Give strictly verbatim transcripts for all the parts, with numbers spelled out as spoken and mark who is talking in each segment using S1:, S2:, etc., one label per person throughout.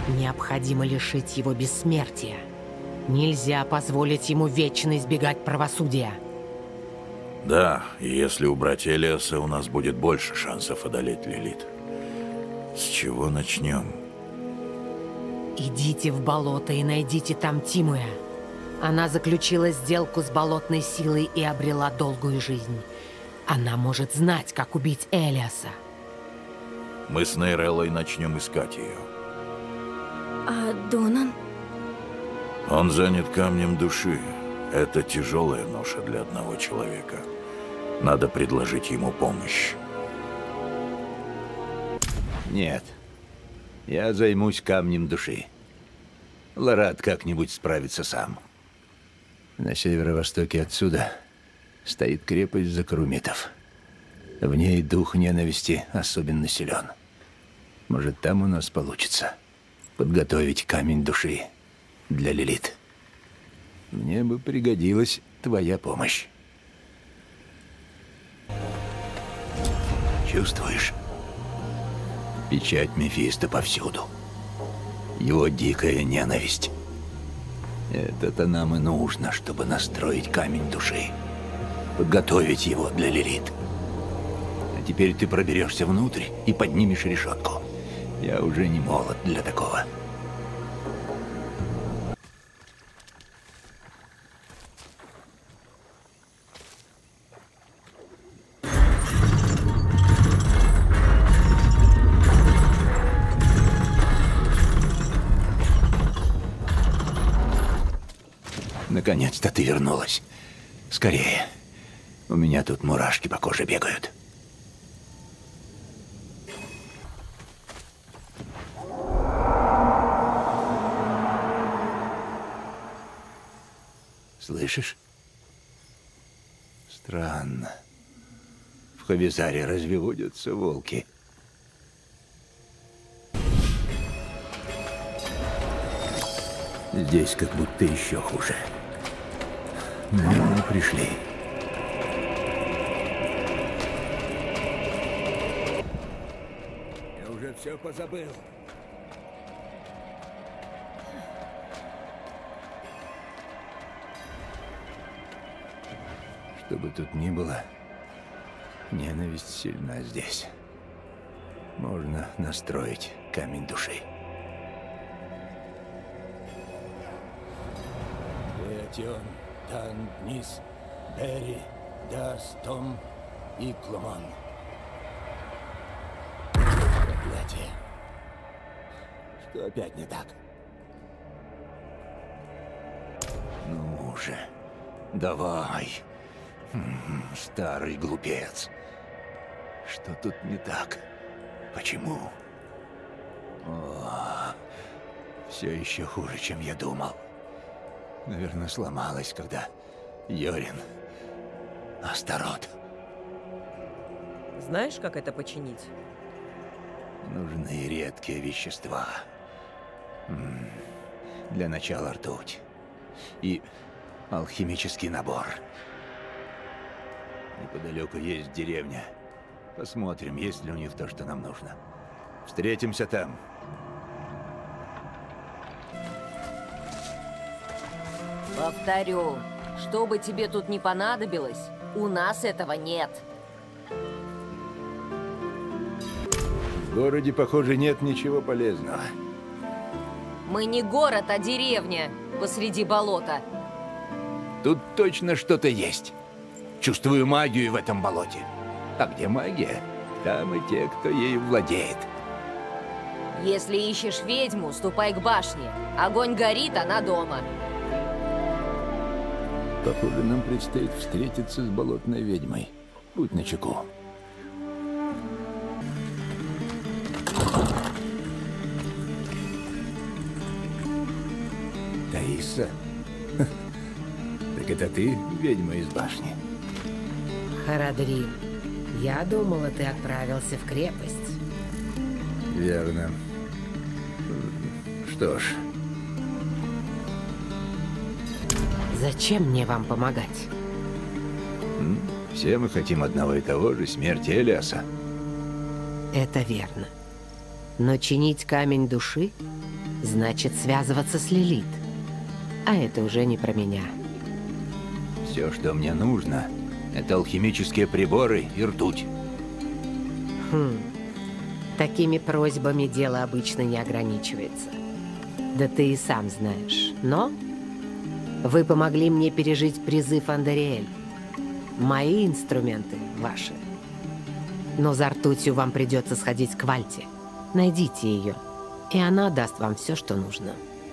S1: Необходимо лишить его бессмертия. Нельзя позволить ему вечно избегать правосудия.
S2: Да, и если убрать Элиаса, у нас будет больше шансов одолеть Лилит. С чего начнем?
S1: Идите в болото и найдите там Тимуя. Она заключила сделку с болотной силой и обрела долгую жизнь. Она может знать, как убить Элиаса.
S2: Мы с Нейреллой начнем искать ее.
S3: А Донан?
S2: Он занят камнем души. Это тяжелая ноша для одного человека. Надо предложить ему помощь.
S4: Нет. Я займусь камнем души. Ларат как-нибудь справится сам. На северо-востоке отсюда стоит крепость Закарумитов. В ней дух ненависти особенно силен. Может, там у нас получится подготовить камень души для Лилит. Мне бы пригодилась твоя помощь. Чувствуешь? Печать Мефисто повсюду. Его дикая ненависть. Это-то нам и нужно, чтобы настроить камень души. Подготовить его для Лилит. А теперь ты проберешься внутрь и поднимешь решетку. Я уже не молод для такого. Наконец-то ты вернулась. Скорее. У меня тут мурашки по коже бегают. Слышишь? Странно. В Хавизаре разве водятся волки? Здесь как будто еще хуже. Наверное, пришли. Я уже все позабыл. Что бы тут ни было, ненависть сильна здесь. Можно настроить камень души. Тион, Тан, Низ, Бери, Дас, Том и Клуман. Проклятие. Что опять не так? Ну уже, давай. Старый глупец. Что тут не так? Почему? О, все еще хуже, чем я думал. Наверное, сломалась, когда Йорин, Астарот.
S5: Знаешь, как это починить?
S4: Нужны редкие вещества. М-м, для начала ртуть. И алхимический набор. Неподалеку есть деревня. Посмотрим, есть ли у них то, что нам нужно. Встретимся там.
S6: Повторю, что бы тебе тут ни понадобилось, у нас этого нет.
S4: В городе, похоже, нет ничего полезного.
S6: Мы не город, а деревня посреди болота.
S4: Тут точно что-то есть. Чувствую магию в этом болоте. А где магия, там и те, кто ею владеет.
S6: Если ищешь ведьму, ступай к башне. Огонь горит, она дома.
S4: Похоже, нам предстоит встретиться с болотной ведьмой. Будь начеку. Таиса? Так это ты, ведьма из башни?
S1: Харадрим, я думала, ты отправился в крепость.
S4: Верно. Что ж.
S1: Зачем мне вам помогать?
S4: Все мы хотим одного и того же — смерти
S1: Это верно. Но чинить камень души Значит, связываться с Лилит. А это уже не про меня.
S4: Все, что мне нужно, это алхимические приборы и ртуть.
S1: Хм. Такими просьбами дело обычно не ограничивается. Да ты и сам знаешь. Но вы помогли мне пережить призыв Андериэль. Мои инструменты ваши. Но за ртутью вам придется сходить к Вальте. Найдите ее, и она даст вам все, что нужно.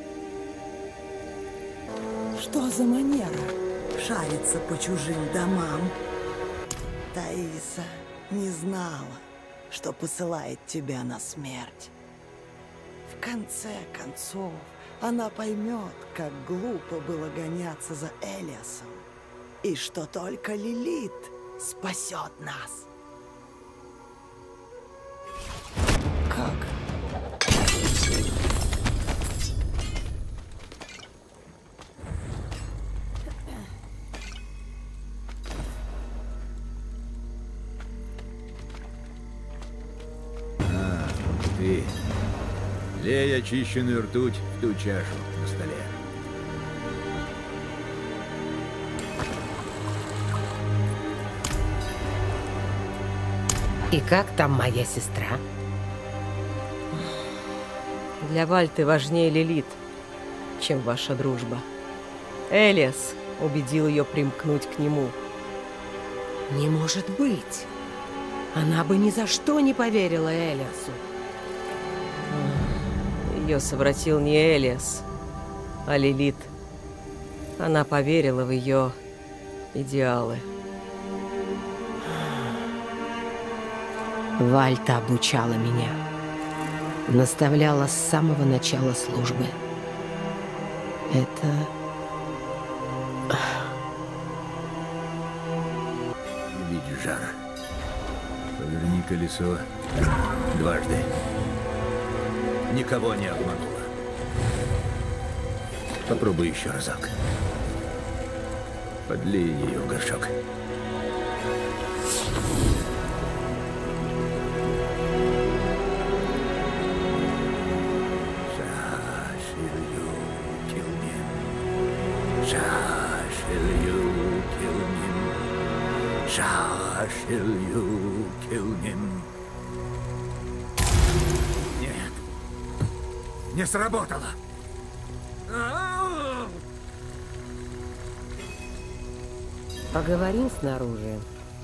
S5: Что за манера шариться по чужим домам? Таиса не знала, что посылает тебя на смерть. В конце концов, она поймет, как глупо было гоняться за Элиасом, и что только Лилит спасет нас. Как?
S4: А, ты. Лей очищенную ртуть в ту чашу на столе.
S1: И как там моя сестра?
S7: Для Вальты важнее Лилит, чем ваша дружба. Элиас убедил ее примкнуть к нему.
S1: Не может быть. Она бы ни за что не поверила Элиасу.
S7: Ее совратил не Элиас, а Лилит. Она поверила в ее идеалы.
S1: Вальта обучала меня. Наставляла с самого начала службы. Это...
S4: Видишь жар. Поверни колесо дважды. Никого не обманула. Попробуй еще разок. Подлей ее в горшок. Нет. Не сработало.
S1: Поговорим снаружи.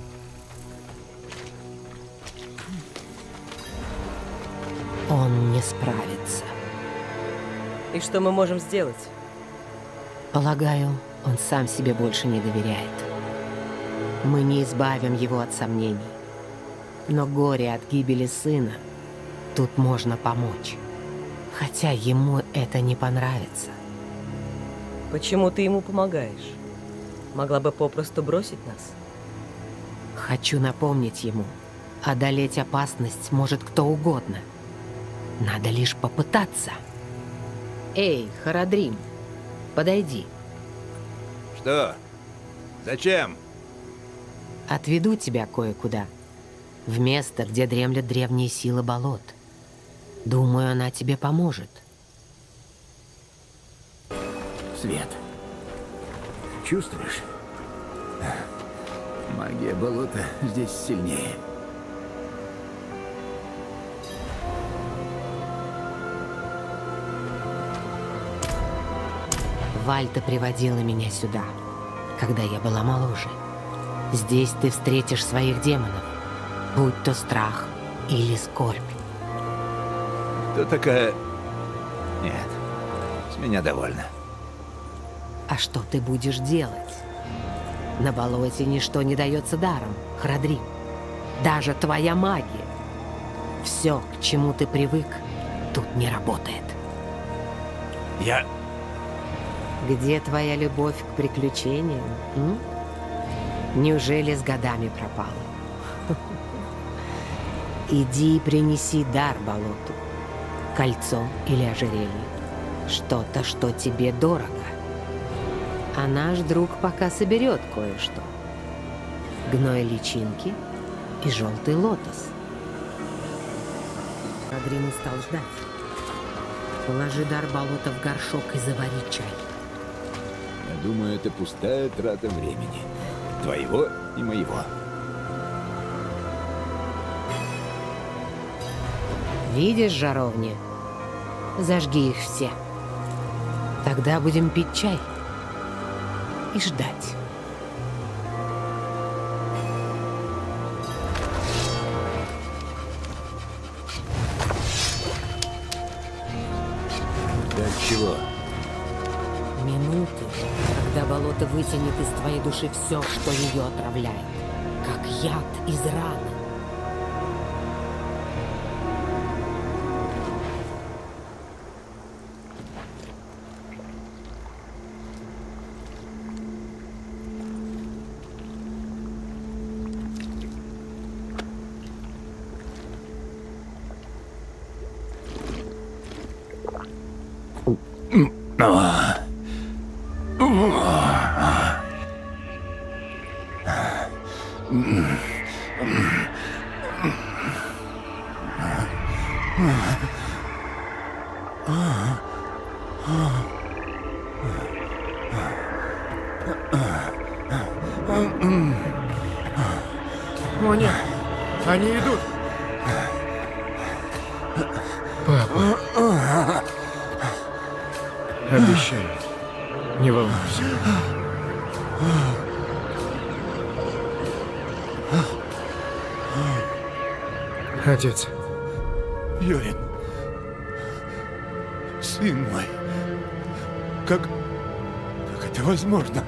S1: Он не справится.
S7: И что мы можем сделать?
S1: Полагаю, он сам себе больше не доверяет. Мы не избавим его от сомнений. Но горе от гибели сына тут можно помочь. Хотя ему это не понравится.
S7: Почему ты ему помогаешь? Могла бы попросту бросить нас?
S1: Хочу напомнить ему, одолеть опасность может кто угодно. Надо лишь попытаться. Эй, Харадрим, подойди.
S4: Что? Зачем?
S1: Отведу тебя кое-куда. В место, где дремлят древние силы болот. Думаю, она тебе поможет.
S4: Свет. Чувствуешь? Магия болота здесь сильнее.
S1: Вальта приводила меня сюда, когда я была моложе. Здесь ты встретишь своих демонов, будь то страх или скорбь.
S4: Кто такая? Нет, с меня довольно.
S1: А что ты будешь делать? На болоте ничто не дается даром, Харадрим. Даже твоя магия. Все, к чему ты привык, тут не работает.
S4: Я...
S1: Где твоя любовь к приключениям? М? Неужели с годами пропала? Иди и принеси дар болоту. Кольцо или ожерелье. Что-то, что тебе дорого. А наш друг пока соберет кое-что. Гной личинки и желтый лотос. Харадрим устал ждать. Положи дар болота в горшок и завари чай.
S4: Я думаю, это пустая трата времени. Твоего и моего.
S1: Видишь жаровни? Зажги их все. Тогда будем пить чай и ждать.
S4: Ждать чего?
S1: Минуты, когда болото вытянет из твоей души все, что ее отравляет, как яд из раны.
S8: О нет, они идут. Папа. Обещаю, не волнуйся. Отец.
S4: Йорин. Сын мой. Как... Как это возможно?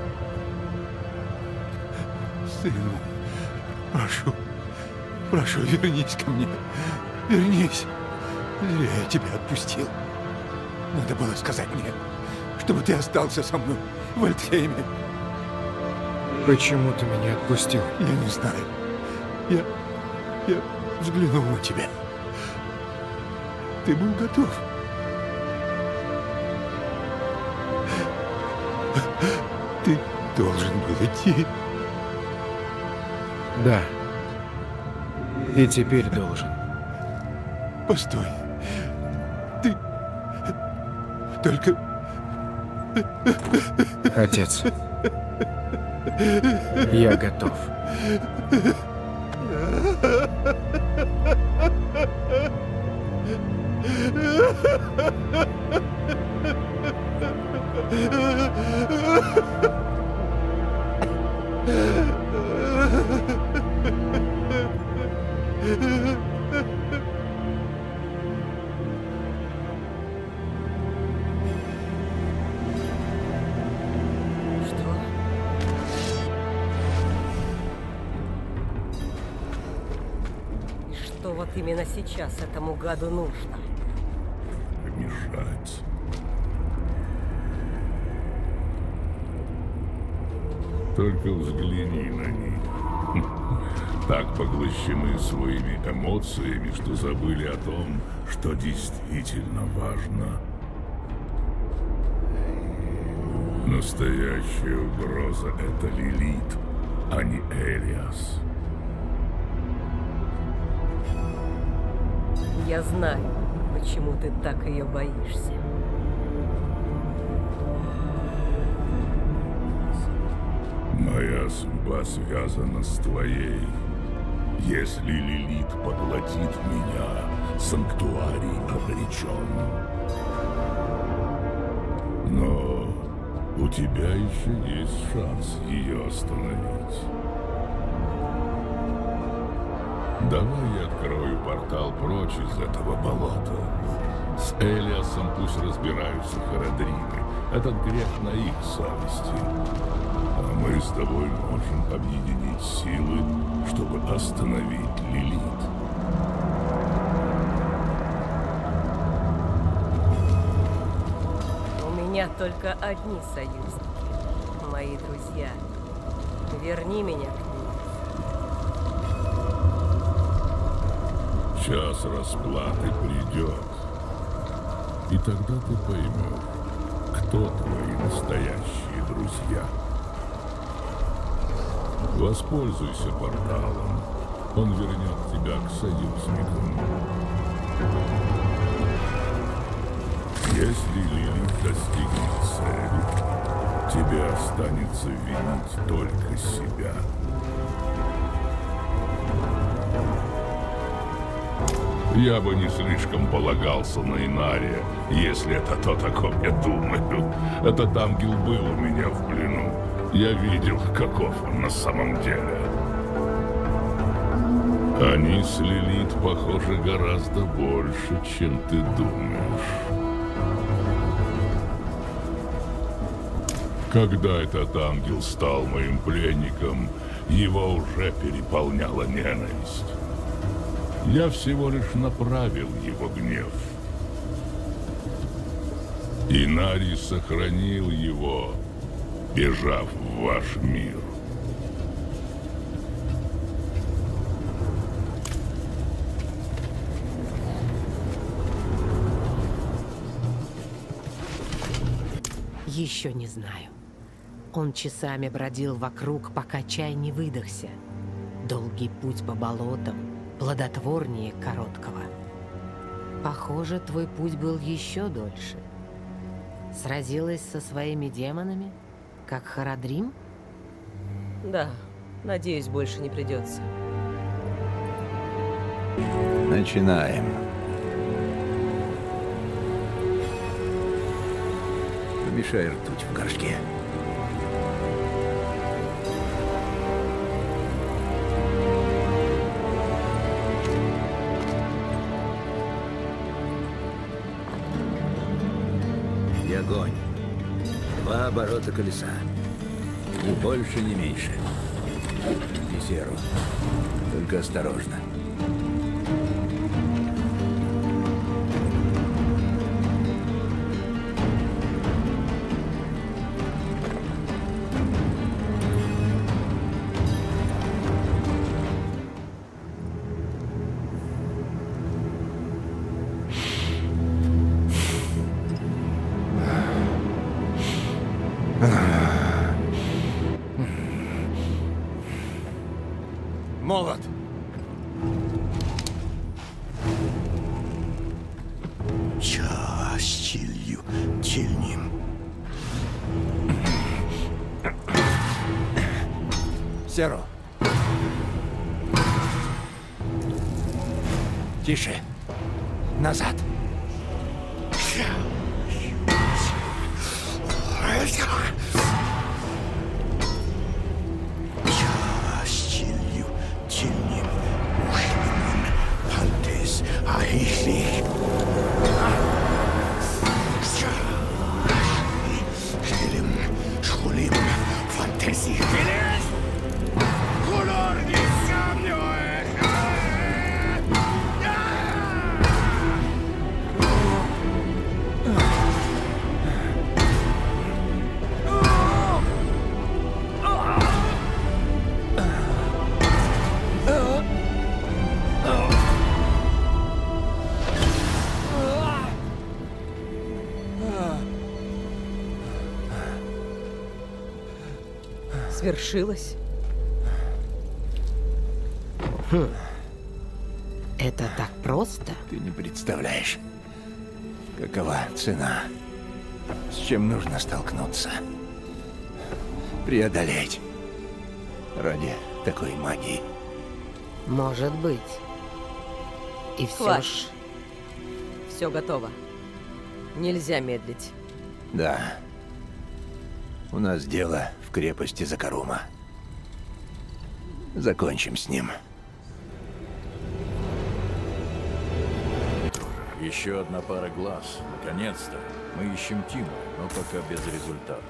S4: Сын мой. Прошу. Прошу, вернись ко мне. Вернись. Зря я тебя отпустил. Надо было сказать мне, чтобы ты остался со мной в Альтхейме.
S8: Почему ты меня отпустил?
S4: Я не знаю. Я... Я взглянул на тебя. Ты был готов. Ты должен был идти.
S8: Да. И теперь должен.
S4: Постой. Ты... Только...
S8: Отец. Я готов.
S7: Что вот именно сейчас этому гаду нужно?
S2: Помешать. Только взгляни на них. Так поглощены своими эмоциями, что забыли о том, что действительно важно. Настоящая угроза — это Лилит, а не Элиас.
S7: Я знаю, почему ты так ее боишься.
S2: Моя судьба связана с твоей. Если Лилит поглотит меня, санктуарий обречен. Но у тебя еще есть шанс ее остановить. Давай я открою портал прочь из этого болота. С Элиасом пусть разбираются Харадримы. Этот грех на их совести. А мы с тобой можем объединить силы, чтобы остановить Лилит.
S7: У меня только одни союзники, мои друзья. Верни меня к ним.
S2: Час расплаты придет, и тогда ты поймешь, кто твои настоящие друзья. Воспользуйся порталом, он вернет тебя к союзникам. Если Лилит достигнет цели, тебе останется винить только себя. Я бы не слишком полагался на Инария, если это то, о ком я думаю. Этот ангел был у меня в плену. Я видел, каков он на самом деле. Они с Лилит похожи гораздо больше, чем ты думаешь. Когда этот ангел стал моим пленником, его уже переполняла ненависть. Я всего лишь направил его гнев. Инарий сохранил его, бежав в ваш мир.
S1: Еще не знаю. Он часами бродил вокруг, пока чай не выдохся. Долгий путь по болотам плодотворнее короткого. Похоже, твой путь был еще дольше. Сразилась со своими демонами, как Харадрим?
S7: Да, надеюсь, больше не придется.
S4: Начинаем. Помешай ртуть в горшке. И огонь. Два оборота колеса. Ни больше, ни меньше. И серу. Только осторожно.
S8: Молот!
S4: Частью тельним.
S8: Серо!
S4: Тише. Назад. Частью тельним. Ушлемон. Пальтес. Аихли. Хелем. Шхулим. Фантези.
S7: Свершилось?
S1: Хм. Это так просто?
S4: Ты не представляешь, какова цена, с чем нужно столкнуться, преодолеть ради такой магии.
S1: Может быть. И все
S7: Хватит.
S1: ж...
S7: Все готово. Нельзя медлить.
S4: Да. У нас дело в крепости Закарума. Закончим с ним.
S9: Еще одна пара глаз. Наконец-то. Мы ищем Тима, но пока безрезультатно.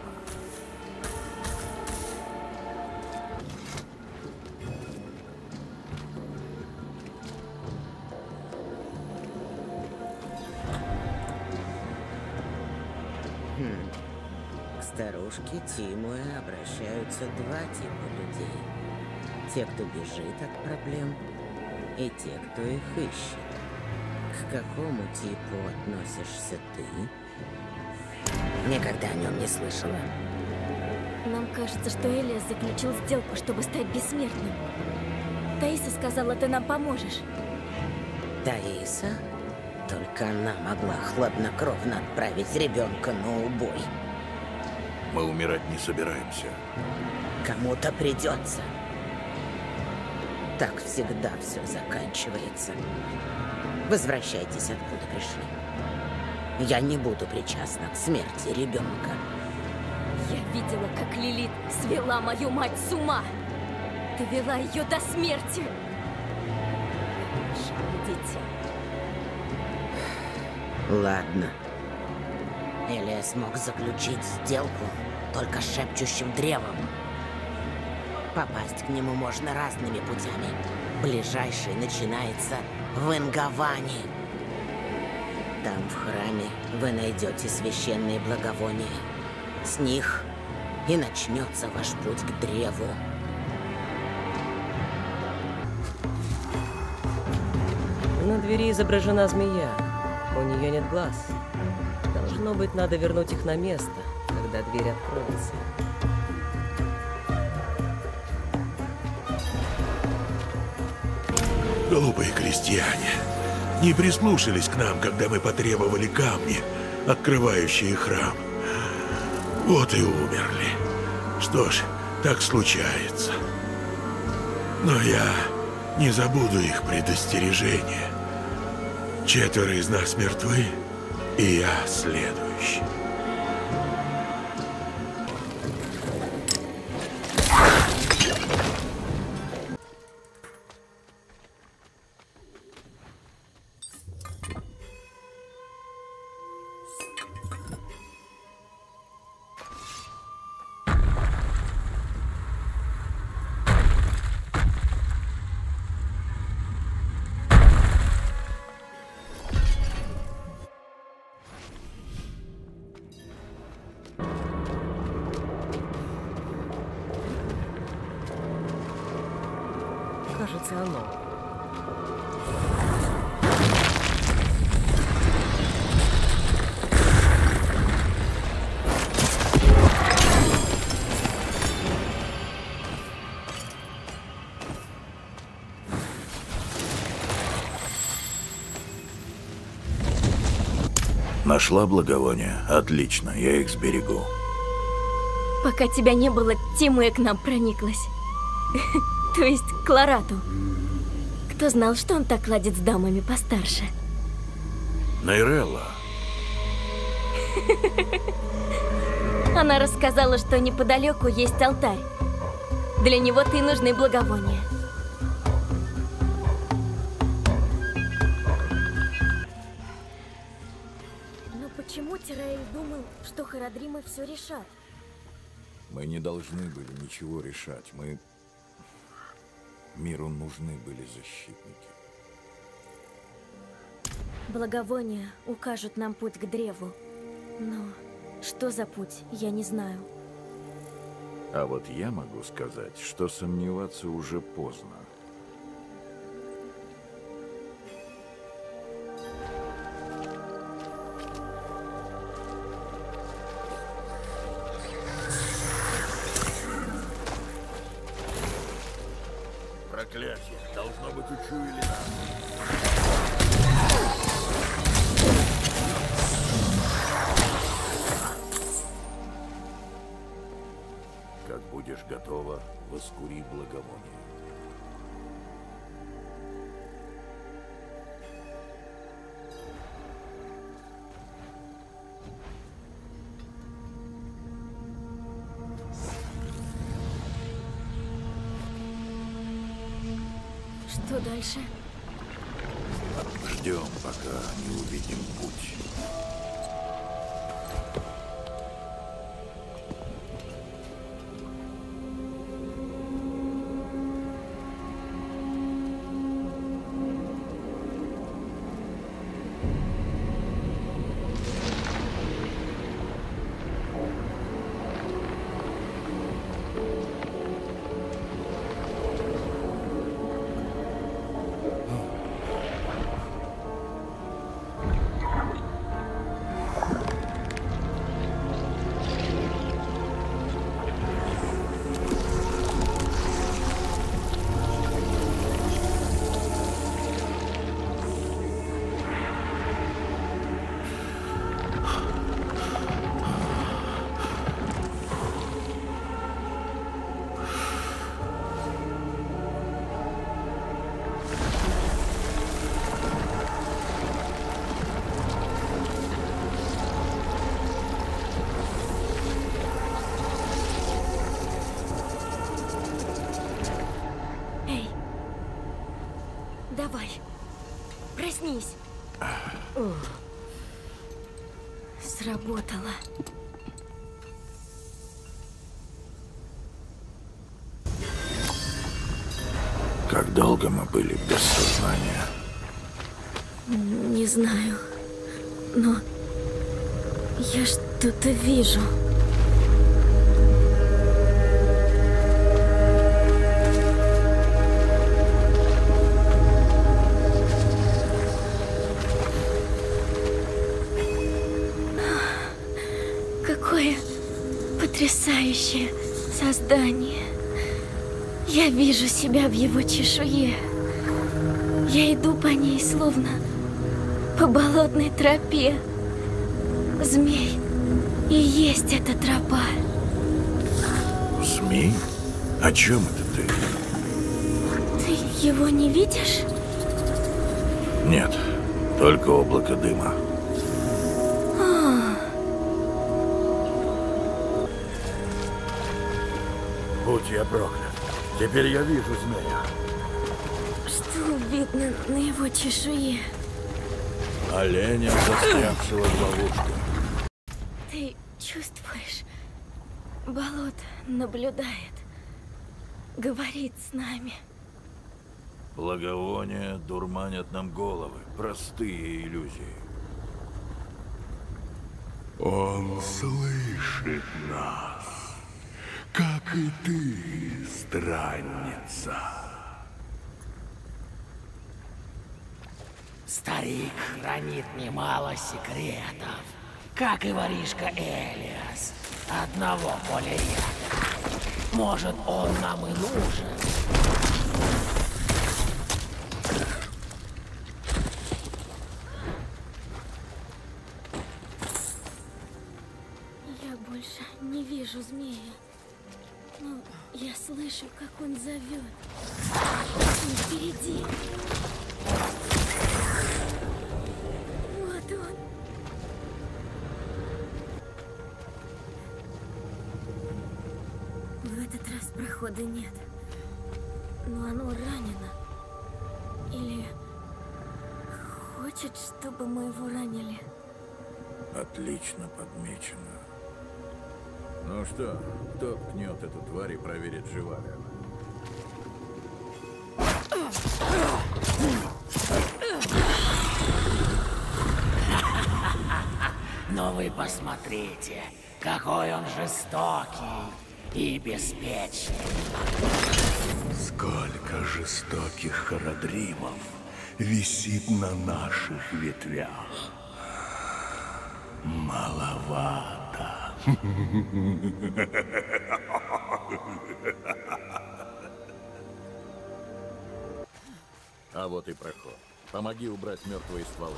S10: К старушке Тимуэ обращаются два типа людей. Те, кто бежит от проблем, и те, кто их ищет. К какому типу относишься ты? Никогда о нем не слышала.
S3: Нам кажется, что Элиас заключил сделку, чтобы стать
S10: Только она могла хладнокровно отправить ребенка на убой.
S9: Мы умирать не собираемся.
S10: Кому-то придется. Так всегда все заканчивается. Возвращайтесь, откуда пришли. Я не буду причастна к смерти ребенка.
S3: Я видела, как Лилит свела мою мать с ума. Ты вела ее до смерти. Дитя.
S10: Ладно. Элиас мог заключить сделку только с шепчущим древом. Попасть к нему можно разными путями. Ближайший начинается в Энгаване. Там, в храме, вы найдете священные благовония. С них и начнется ваш путь к древу.
S7: На двери изображена змея. У нее нет глаз. Должно быть, надо вернуть их на место, когда дверь откроется.
S11: Глупые крестьяне не прислушались к нам, когда мы потребовали камни, открывающие храм. Вот и умерли. Что ж, так случается. Но я не забуду их предостережения. Четверо из нас мертвы, и я следующий.
S7: Кажется, оно.
S9: Нашла благовония? Отлично, я их сберегу.
S3: Пока тебя не было, Тимуэ к нам прониклась. То есть к Кларату. Кто знал, что он так ладит с дамами постарше?
S9: Нейрелла.
S3: Она рассказала, что неподалеку есть алтарь. Для него-то и нужны благовония. Но почему Тираэль думал, что Харадримы все решат?
S9: Мы не должны были ничего решать. Мы... Миру нужны были защитники.
S3: Благовония укажут нам путь к древу. Но что за путь, я не знаю.
S9: А вот я могу сказать, что сомневаться уже поздно.
S2: Проклятие! Должно быть, учуяли нас.
S9: Как будешь готова, воскури благовоние.
S3: Что дальше?
S9: Ждем, пока не увидим путь.
S3: сработало.
S9: Как долго мы были без сознания?
S3: Не знаю, но я что-то вижу. Какое потрясающее создание. Я вижу себя в его чешуе. Я иду по ней, словно по болотной тропе. Змей и есть эта тропа.
S9: Змей? О чем это ты?
S3: Ты его не видишь?
S9: Нет, только облако дыма.
S3: А,
S9: Будь я проклят. Теперь я вижу змея.
S3: что видно на его чешуе?
S9: Оленя, застрявшего в ловушку.
S3: Ты чувствуешь? Болото наблюдает. Говорит с нами.
S9: Благовония дурманят нам головы. Простые иллюзии.
S11: Он слышит нас, как и ты, странница.
S12: Старик хранит немало секретов, как и воришка Элиас. Одного поля яда. Может, он нам и нужен.
S3: Я больше не вижу змея. Но я слышу, как он зовет. Он впереди. Вот он. В этот раз прохода нет. Но оно ранено. Или хочет, чтобы мы его ранили.
S9: Отлично подмечено. Ну что, кто ткнет эту тварь и проверит, жива ли она?
S12: Но вы посмотрите, какой он жестокий и беспечный.
S11: Сколько жестоких харадримов висит на наших ветвях. Маловато.
S9: А вот и проход. Помоги убрать мертвые стволы.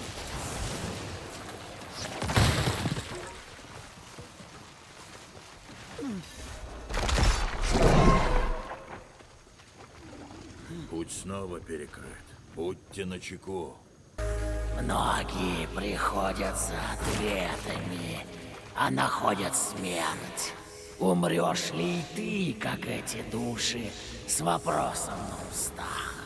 S9: Путь снова перекрыт. Будьте начеку.
S12: Многие приходят за ответами, а находят смерть. Умрешь ли и ты, как эти души, с вопросом на устах?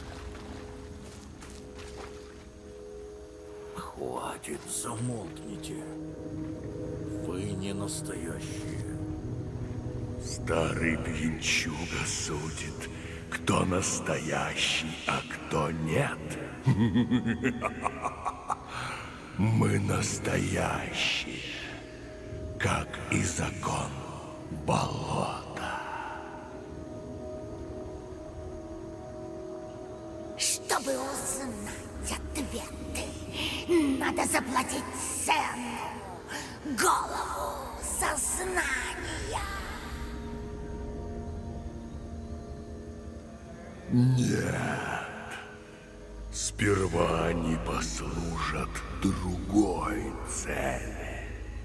S9: Хватит, замолкните. Вы не настоящие.
S11: Старый пьянчуга судит, кто настоящий, а кто нет. Мы настоящие, как и закон болота.
S13: Чтобы узнать ответы, надо заплатить цену, голову сознания.
S11: Нет. Сперва они послужат другой цели.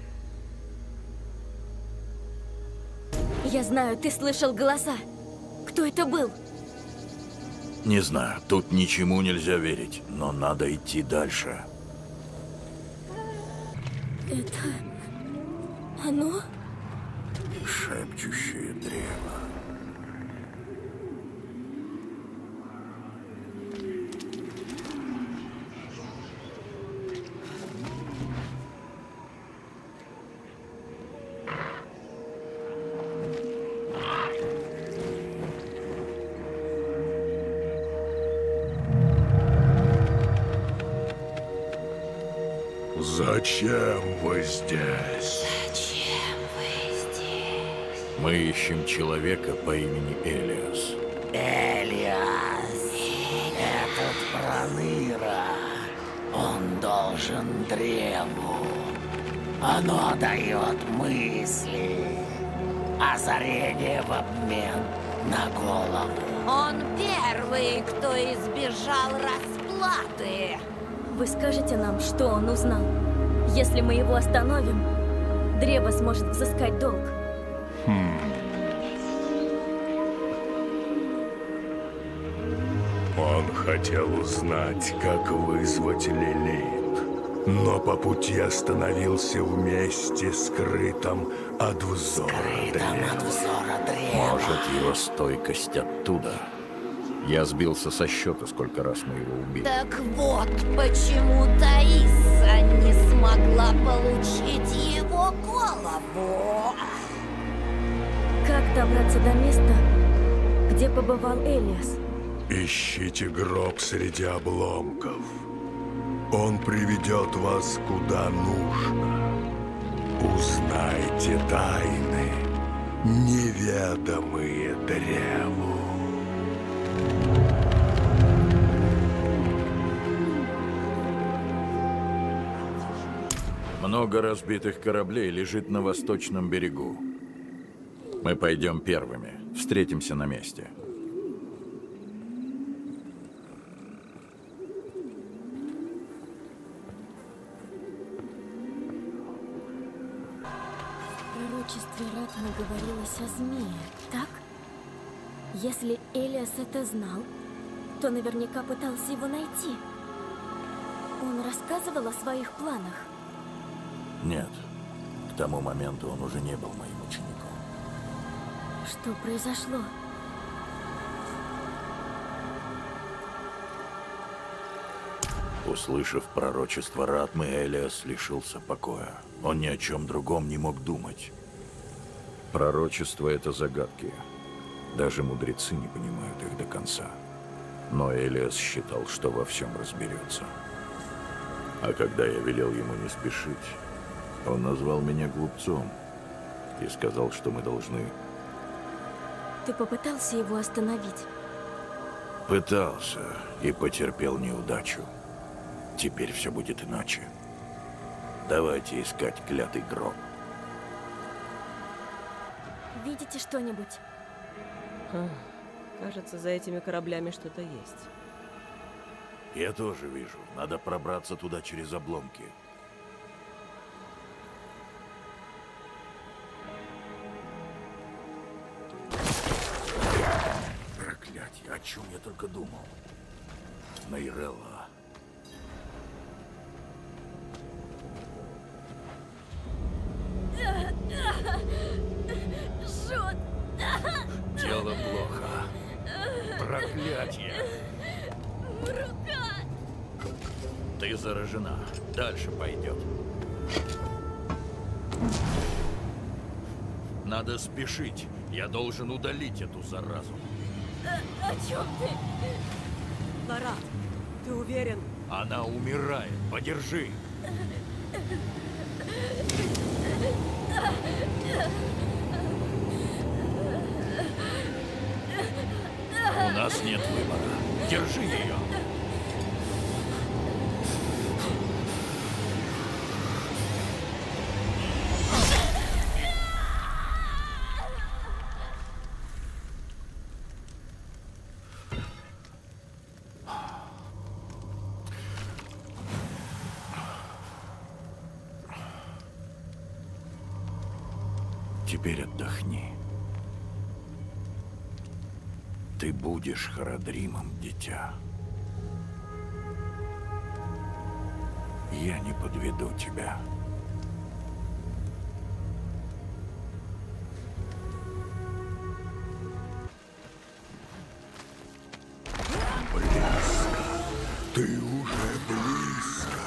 S3: Я знаю, ты слышал голоса. Кто это был?
S9: Не знаю, тут ничему нельзя верить, но надо идти дальше.
S3: Это... оно?
S9: Шепчущее древо.
S11: Зачем вы здесь?
S13: Зачем вы здесь?
S9: Мы ищем человека по имени Элиас.
S12: Элиас! Этот проныра. Он должен древу. Оно дает мысли. Озарение в обмен на голову.
S13: Он первый, кто избежал расплаты.
S3: Вы скажете нам, что он узнал? Если мы его остановим, древо сможет взыскать долг.
S11: Хм. Он хотел узнать, как вызвать Лилит, но по пути остановился в месте, скрытом от взора древа.
S9: Может, его стойкость оттуда. Я сбился со счета, сколько раз мы его убили.
S13: Так вот, почему Таиса не смогла получить его голову.
S3: Как добраться до места, где побывал Элиас?
S11: Ищите гроб среди обломков. Он приведет вас куда нужно. Узнайте тайны, неведомые древу.
S9: Много разбитых кораблей лежит на восточном берегу. Мы пойдем первыми. Встретимся на месте.
S3: В пророчестве Ратмы говорилось о змее, так? Если Элиас это знал, то наверняка пытался его найти. Он рассказывал о своих планах?
S9: Нет. К тому моменту он уже не был моим учеником.
S3: Что произошло?
S9: Услышав пророчество Ратмы, Элиас лишился покоя. Он ни о чем другом не мог думать. Пророчество — это загадки. Даже мудрецы не понимают их до конца. Но Элиас считал, что во всем разберется. А когда я велел ему не спешить, он назвал меня глупцом и сказал, что мы должны...
S3: Ты попытался его остановить?
S9: Пытался и потерпел неудачу. Теперь все будет иначе. Давайте искать клятый гроб.
S3: Видите что-нибудь?
S7: Хм, кажется, за этими кораблями что-то есть.
S9: Я тоже вижу. Надо пробраться туда через обломки. Проклятье, о чем я только думал. Найрелла.
S3: Шут!
S9: Дело плохо. Проклятье.
S3: Рука!
S9: Ты заражена. Дальше пойдет. Надо спешить. Я должен удалить эту заразу.
S3: О, о чем ты?
S7: Ларат, ты уверен?
S9: Она умирает. Подержи. У нас нет выбора. Держи ее. Теперь отдохни. Ты будешь Харадримом, дитя. Я не подведу тебя.
S11: Близко. Ты уже близко.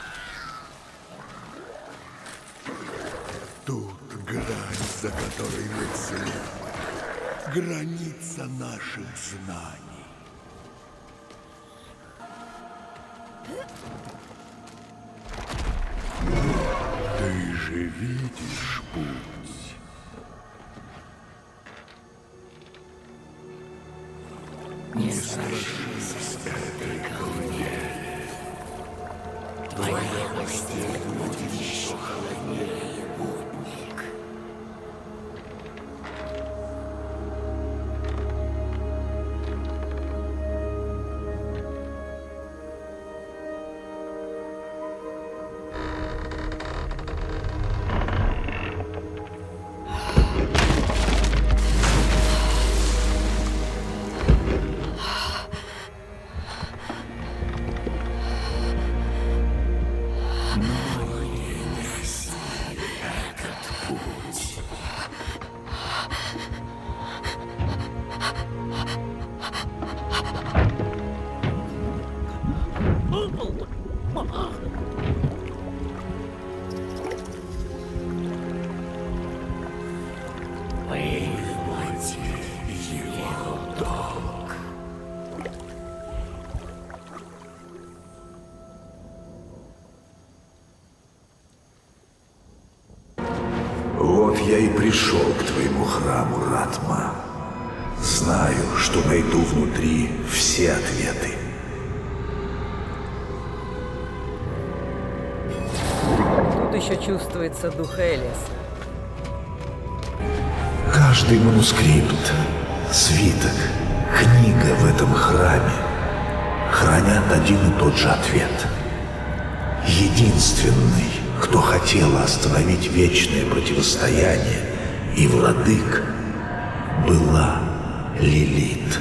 S11: Тут грань, за которой мы следуем. Граница наших знаний. же видишь путь.
S12: Не сражись с этой колыбели. Твоя постель будет еще холоднее, путник.
S11: Вот я и пришел к твоему храму, Ратма. Знаю, что найду внутри все ответы.
S7: Тут еще чувствуется дух Элиаса.
S11: Каждый манускрипт, свиток, книга в этом храме хранят один и тот же ответ. Единственный, кто хотел остановить вечное противостояние и владык, была Лилит.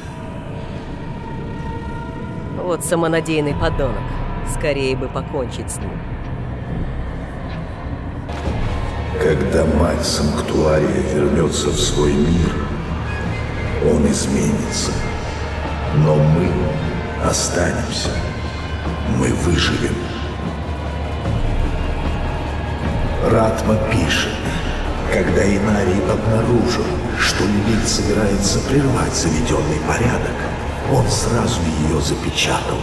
S7: Вот самонадеянный подонок. Скорее бы покончить с ним.
S11: Когда мать Санктуария вернется в свой мир, он изменится. Но мы останемся. Мы выживем. Ратма пишет, когда Инарий обнаружил, что Лилит собирается прервать заведенный порядок, он сразу ее запечатал.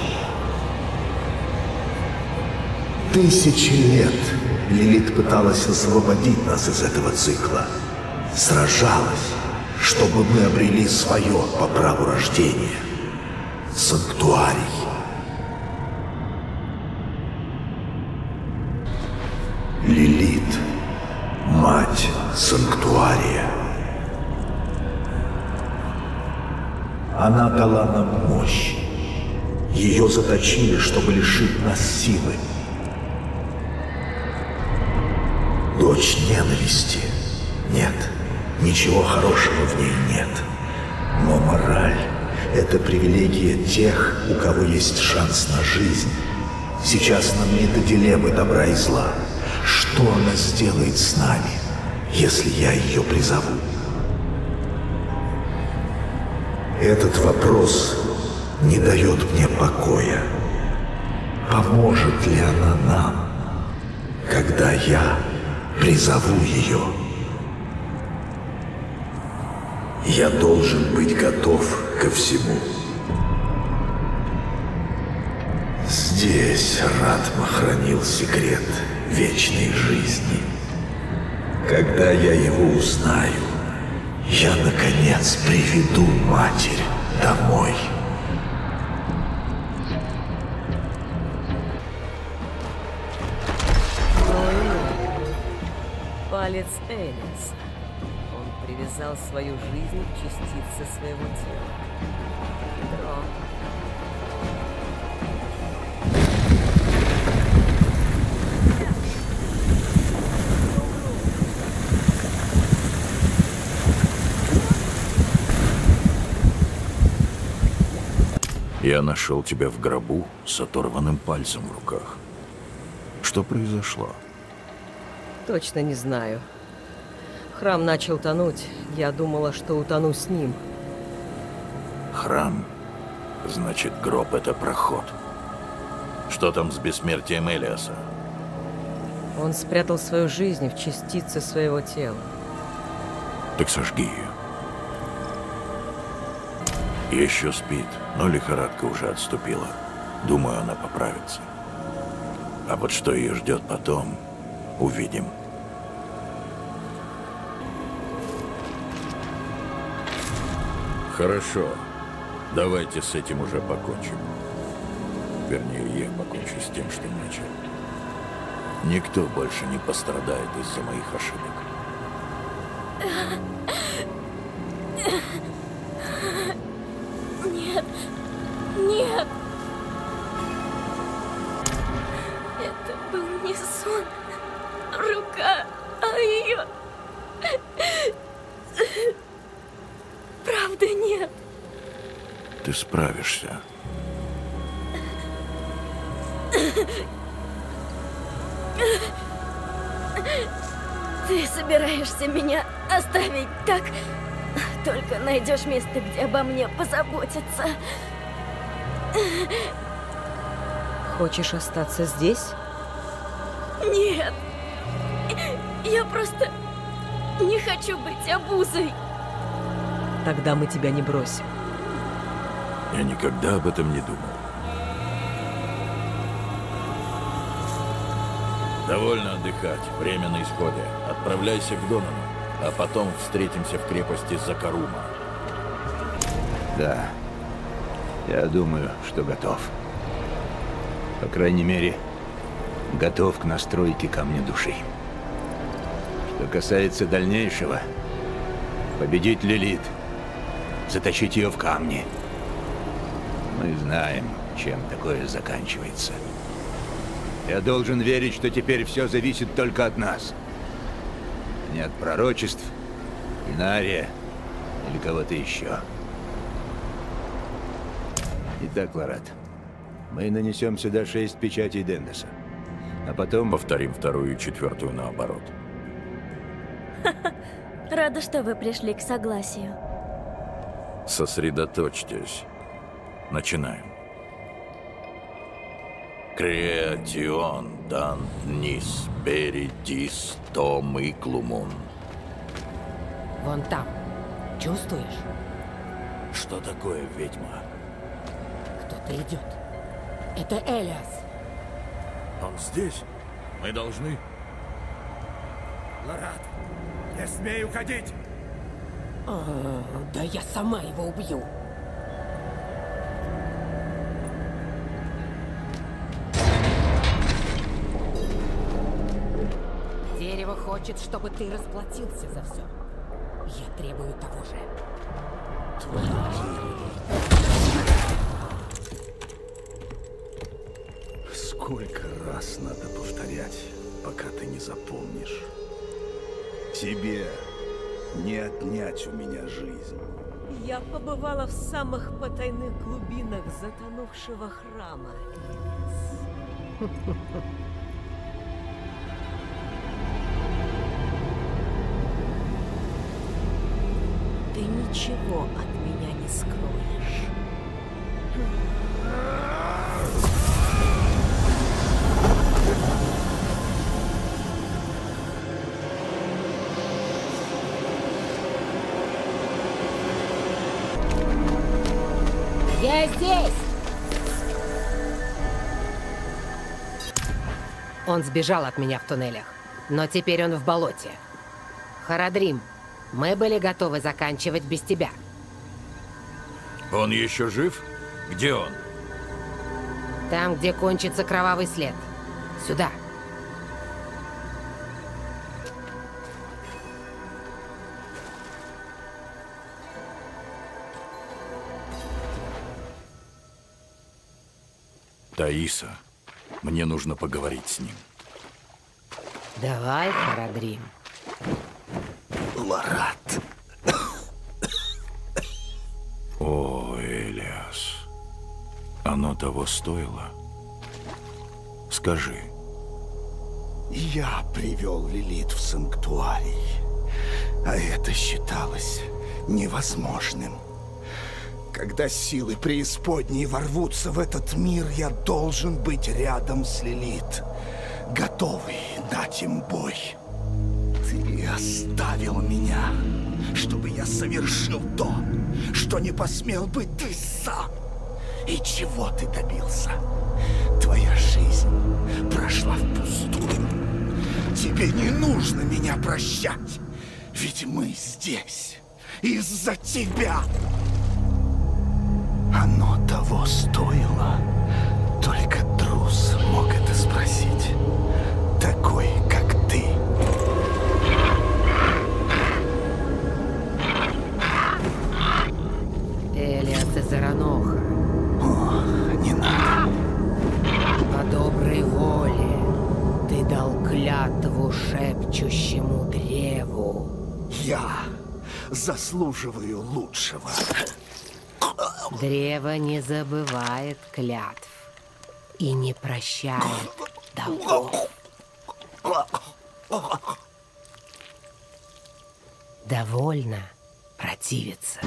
S11: Тысячи лет Лилит пыталась освободить нас из этого цикла. Сражалась, чтобы мы обрели свое по праву рождения. Санктуарий. Лилит, мать Санктуария. Она дала нам мощь. Ее заточили, чтобы лишить нас силы. Дочь ненависти. Нет, ничего хорошего в ней нет. Но мораль — это привилегия тех, у кого есть шанс на жизнь. Сейчас нам не до дилеммы добра и зла. Что она сделает с нами, если я ее призову? Этот вопрос не дает мне покоя. Поможет ли она нам, когда я призову ее? Я должен быть готов ко всему. Здесь Ратма хранил секрет вечной жизни. Когда я его узнаю, я, наконец, приведу матерь домой.
S7: Палец Элиаса. Он привязал свою жизнь к частице своего тела. Хитро.
S9: Я нашел тебя в гробу с оторванным пальцем в руках. Что произошло?
S7: Точно не знаю. Храм начал тонуть. Я думала, что утону с ним.
S9: Храм? Значит, гроб — это проход. Что там с бессмертием Элиаса?
S7: Он спрятал свою жизнь в частице своего тела.
S9: Так сожги ее. Еще спит, но лихорадка уже отступила. Думаю, она поправится. А вот что ее ждет потом, увидим. Хорошо. Давайте с этим уже покончим. Вернее, я покончу с тем, что начал. Никто больше не пострадает из-за моих ошибок.
S3: Нет, нет. Это был не сон. Рука, а ее... Правда нет.
S9: Ты справишься.
S3: Ты собираешься меня оставить так? Только найдешь место, где обо мне позаботятся.
S7: Хочешь остаться здесь?
S3: Нет. Я просто не хочу быть обузой.
S7: Тогда мы тебя не бросим.
S9: Я никогда об этом не думал. Довольно отдыхать. Время на исходе. Отправляйся к Донану, а потом встретимся в крепости Закарума.
S4: Да. Я думаю, что готов. По крайней мере, готов к настройке камня души. Что касается дальнейшего, победить Лилит, затащить ее в камни. Мы знаем, чем такое заканчивается. Я должен верить, что теперь все зависит только от нас. Не от пророчеств, Инария или кого-то еще. Итак, Ларат, мы нанесем сюда шесть печатей Дендеса. А потом...
S9: Повторим вторую и четвертую наоборот.
S3: Рада, что вы пришли к согласию.
S9: Сосредоточьтесь. Начинаем. Креатион дан нис перидис томиклумун.
S1: Вон там. Чувствуешь?
S9: Что такое, ведьма?
S1: Кто-то идет. Это Элиас.
S9: Он здесь? Мы должны...
S8: Ларат, не смей уходить!
S1: А, да я сама его убью. Дерево хочет, чтобы ты расплатился за все. Я требую того же.
S14: Сколько раз надо повторять, пока ты не запомнишь. Тебе не отнять у меня жизнь.
S7: Я побывала в самых потайных глубинах затонувшего храма. Ты ничего от меня не скроешь.
S1: Я здесь! Он сбежал от меня в туннелях, но теперь он в болоте. Харадрим, мы были готовы заканчивать без тебя.
S9: Он еще жив? Где он?
S1: Там, где кончится кровавый след. Сюда.
S9: Таиса, мне нужно поговорить с ним.
S1: Давай, Харадрим.
S14: Ларат.
S9: О, Элиас. Оно того стоило? Скажи.
S14: Я привел Лилит в санктуарий, а это считалось невозможным. Когда силы преисподней ворвутся в этот мир, я должен быть рядом с Лилит, готовый дать им бой. Ты оставил меня, чтобы я совершил то, что не посмел быть ты сам. И чего ты добился? Твоя жизнь прошла впустую. Тебе не нужно меня прощать, ведь мы здесь из-за тебя. Оно того стоило. Только трус мог это спросить. Такой, как ты.
S1: Элиас из Араноха.
S14: О, не надо.
S1: По доброй воле ты дал клятву шепчущему древу.
S14: Я заслуживаю лучшего.
S1: Древо не забывает клятв и не прощает долгов. Довольно противиться.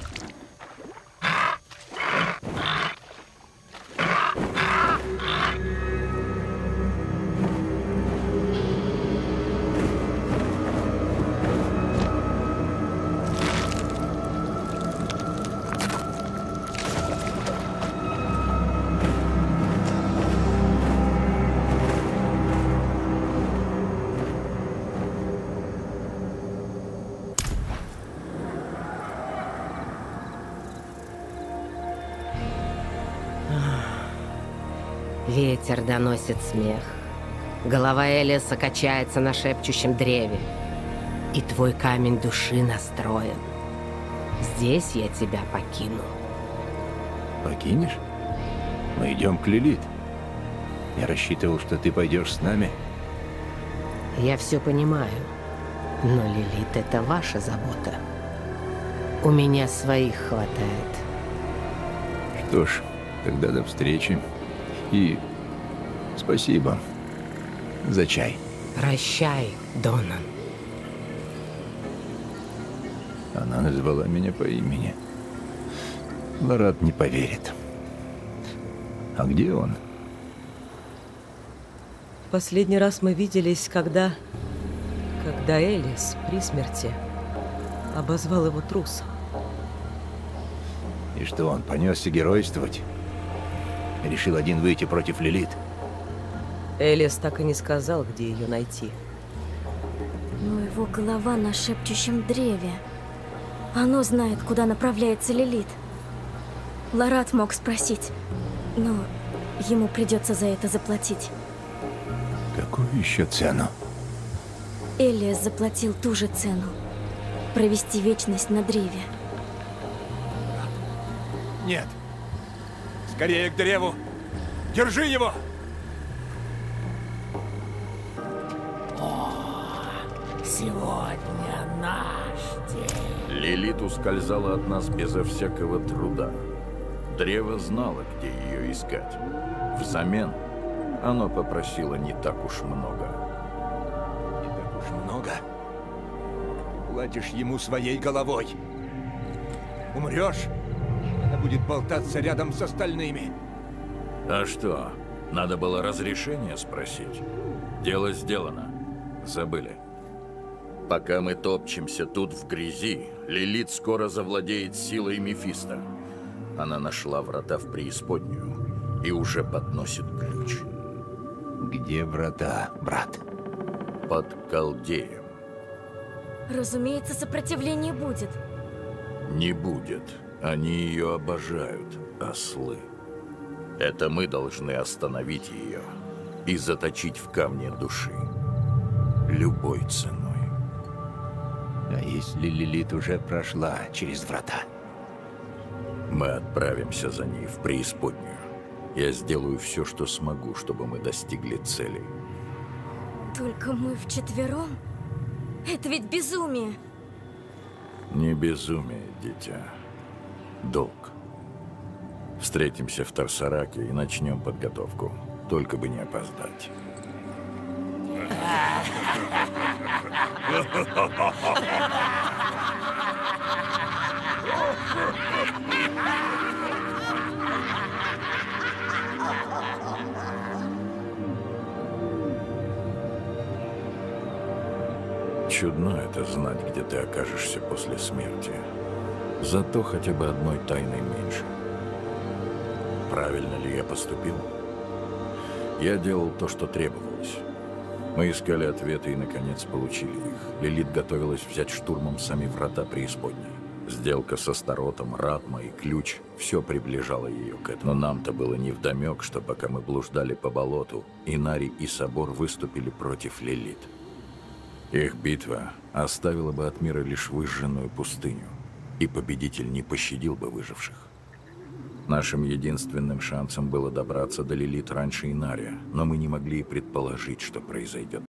S1: Ветер доносит смех. Голова Элиаса качается на шепчущем древе. И твой камень души настроен. Здесь я тебя покину.
S4: Покинешь? Мы идем к Лилит. Я рассчитывал, что ты пойдешь с нами.
S1: Я все понимаю. Но Лилит — это ваша забота. У меня своих хватает.
S4: Что ж, тогда до встречи. И спасибо за чай.
S1: Прощай, Донан.
S4: Она назвала меня по имени. Ларат не поверит. А где он?
S7: Последний раз мы виделись, когда... Когда Элиас при смерти обозвал его трусом.
S4: И что, он понесся геройствовать? Решил один выйти против Лилит?
S7: Элиас так и не сказал, где ее найти.
S3: Но его голова на шепчущем древе. Оно знает, куда направляется Лилит. Ларат мог спросить, но ему придется за это заплатить.
S4: Какую еще цену?
S3: Элиас заплатил ту же цену. Провести вечность на древе.
S8: Нет. Скорее к древу. Держи его!
S12: О, сегодня наш день.
S9: Лилит ускользала от нас безо всякого труда. Древо знало, где ее искать. Взамен оно попросило не так уж много.
S4: Не так уж много? Платишь ему своей головой. Умрешь, она будет болтаться рядом с остальными.
S9: А что, надо было разрешение спросить? Дело сделано. Забыли. Пока мы топчемся тут в грязи, Лилит скоро завладеет силой Мефисто. Она нашла врата в преисподнюю и уже подносит ключ.
S4: Где врата, брат?
S9: Под Колдеем.
S3: Разумеется, сопротивление будет.
S9: Не будет. Они ее обожают, ослы. Это мы должны остановить ее и заточить в камне души. Любой ценой.
S4: А если Лилит уже прошла через врата?
S9: Мы отправимся за ней в преисподнюю. Я сделаю все, что смогу, чтобы мы достигли цели.
S3: Только мы вчетвером? Это ведь безумие!
S9: Не безумие, дитя. Долг. Встретимся в Тарсараке и начнем подготовку. Только бы не опоздать. Чудно это знать, где ты окажешься после смерти. Зато хотя бы одной тайной меньше. Правильно ли я поступил? Я делал то, что требовалось. Мы искали ответы и, наконец, получили их. Лилит готовилась взять штурмом сами врата преисподней. Сделка со Старотом, Ратма и Ключ – все приближало ее к этому. Но нам-то было невдомек, что пока мы блуждали по болоту, Инари и Собор выступили против Лилит. Их битва оставила бы от мира лишь выжженную пустыню, и победитель не пощадил бы выживших. Нашим единственным шансом было добраться до Лилит раньше Инария, но мы не могли и предположить, что произойдет